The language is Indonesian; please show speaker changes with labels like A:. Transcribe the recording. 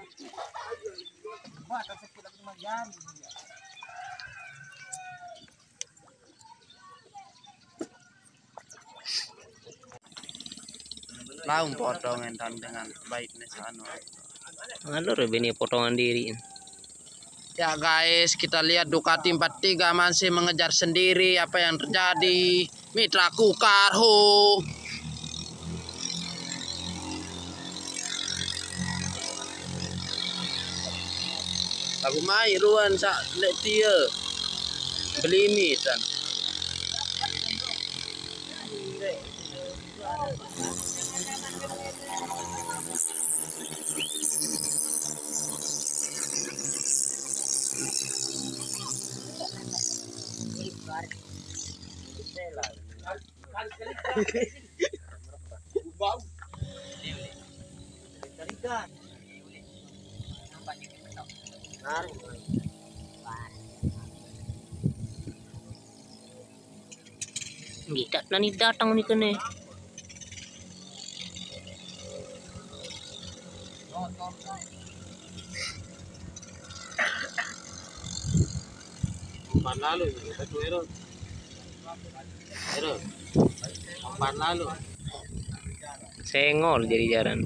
A: Laung potongan dengan baiknya sana.
B: Anu ini potongan diri.
A: Ya guys, kita lihat Ducati 43 masih mengejar sendiri. Apa yang terjadi? Mitra Kukarho. Aku mai ruan sa lek dia. Beli mie san.
B: Tidak nani datang nih kene.
A: Umpan lalu itu Ero. Umpan lalu.
B: Sengol jadi jaran.